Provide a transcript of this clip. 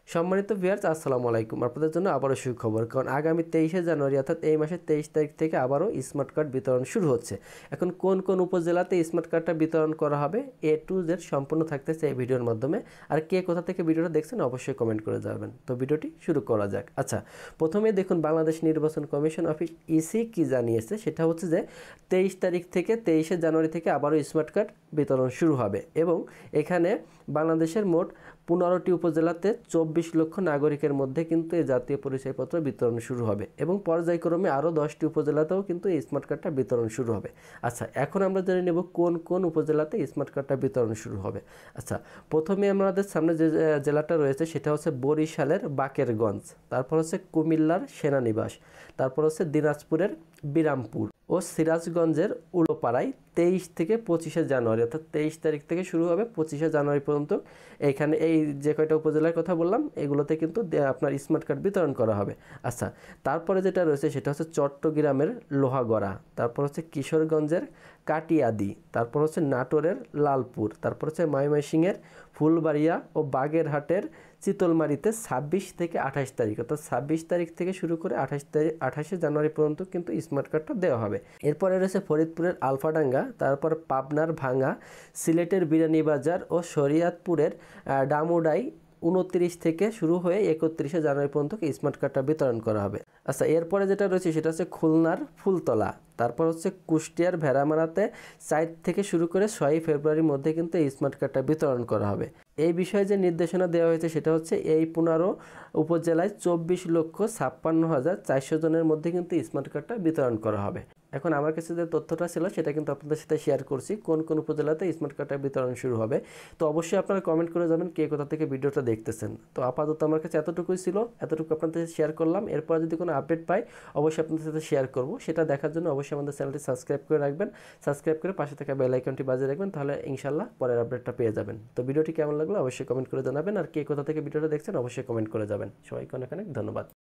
সম্মানিত ভিউয়ার্স আসসালামু আলাইকুম। আপনাদের জন্য আবারও সুখবর, কারণ আগামী 23শে জানুয়ারি অর্থাৎ এই মাসের 23 তারিখ থেকে আবারও স্মার্ট কার্ড বিতরণ শুরু হচ্ছে। এখন কোন কোন উপজেলাতে স্মার্ট কার্ডটা বিতরণ করা হবে A to Z সম্পূর্ণ থাকতেছে এই ভিডিওর মাধ্যমে। আর কে কোথা থেকে ভিডিওটা দেখছেন অবশ্যই কমেন্ট করে যাবেন। তো ভিডিওটি শুরু করা যাক। আচ্ছা, প্রথমে দেখুন বাংলাদেশ নির্বাচন কমিশন অফিস ইসি কি জানিয়েছে, সেটা হচ্ছে যে 23 তারিখ থেকে 23শে জানুয়ারি থেকে আবারও স্মার্ট কার্ড বিতরণ শুরু হবে এবং এখানে বাংলাদেশের মোট 15টি উপজেলাতে 24 লক্ষ নাগরিকের মধ্যে কিন্তু এই জাতীয় পরিচয়পত্র বিতরণ শুরু হবে এবং পর্যায়ক্রমে আরও 10টি উপজেলাতেও কিন্তু এই স্মার্ট কার্ডটা বিতরণ শুরু হবে। আচ্ছা, এখন আমরা জেনে নেব কোন কোন উপজেলাতে স্মার্ট কার্ডটা বিতরণ শুরু হবে। আচ্ছা, প্রথমে আমাদের সামনে যে জেলাটা রয়েছে সেটা হচ্ছে বরিশালের বাকেরগঞ্জ, তারপর হচ্ছে কুমিল্লার সেনানিবাস, তারপর হচ্ছে দিনাজপুরের বিরামপুর ও সিরাজগঞ্জের উলোপাড়ায় 23 থেকে 25শে জানুয়ারি অর্থাৎ 23 তারিখ থেকে শুরু হবে 25শে জানুয়ারি পর্যন্ত এখানে এই যে কয়টা উপজেলার কথা বললাম এগুলোতে কিন্তু আপনার স্মার্ট কার্ড বিতরণ করা হবে। আচ্ছা, তারপরে যেটা রয়েছে সেটা হচ্ছে চট্টগ্রামের লোহাগড়া, তারপর হচ্ছে কিশোরগঞ্জের কাটিয়াদি, তারপর হচ্ছে নাটোরের লালপুর, তারপর হচ্ছে ময়মনসিংহের ফুলবাড়িয়া ও বাগেরহাটের চিতলমারিতে 26 থেকে 28 তারিখ অর্থাৎ 26 তারিখ থেকে শুরু করে 28শে জানুয়ারি পর্যন্ত কিন্তু স্মার্ট কার্ডটা দেওয়া হবে। এরপরে রয়েছে ফরিদপুরের আলফাডাঙ্গা, তারপর পাবনার ভাঙ্গা, সিলেটের বিরানীবাজার ও শরীয়তপুরের ডামুডাই 29 থেকে শুরু হয়ে 31শে জানুয়ারি পর্যন্ত স্মার্ট কার্ডটা বিতরণ করা হবে। আচ্ছা, এরপরে যেটা রয়েছে সেটা হচ্ছে খুলনার ফুলতলা, তারপর হচ্ছে কুষ্টিয়ার ভেড়ামারাতে 4 থেকে শুরু করে 6 ফেব্রুয়ারির মধ্যে কিন্তু এই স্মার্ট কার্ডটা বিতরণ করা হবে। এই বিষয়ে যে নির্দেশনা দেওয়া হয়েছে সেটা হচ্ছে এই 15 উপজেলায় 24,56,400 জনের মধ্যে কিন্তু স্মার্ট কার্ডটা বিতরণ করা হবে। এখন আমার কাছে যে তথ্যটা ছিল সেটা কিন্তু আপনাদের সাথে শেয়ার করছি কোন কোন উপজেলাতে স্মার্ট কার্ডটা বিতরণ শুরু হবে। তো অবশ্যই আপনারা কমেন্ট করে যাবেন কে কোথা থেকে ভিডিওটা দেখতেছেন। তো আপাতত আমার কাছে এতটুকুই ছিল, এতটুকু আপনাদের সাথে শেয়ার করলাম। এরপর যদি কোনো আপডেট পাই অবশ্যই আপনাদের সাথে শেয়ার করব। সেটা দেখার জন্য অবশ্যই আমাদের চ্যানেলটি সাবস্ক্রাইব করে রাখবেন, সাবস্ক্রাইব করে পাশে থাকা বেল আইকনটি বাজিয়ে রাখবেন, তাহলে ইনশাআল্লাহ পরের আপডেটটা পেয়ে যাবেন। তো ভিডিওটি কেমন লাগলো অবশ্যই কমেন্ট করে জানাবেন, আর কে কোথা থেকে ভিডিওটা দেখছেন অবশ্যই কমেন্ট করে যাবেন। সবাইকে অনেক অনেক ধন্যবাদ।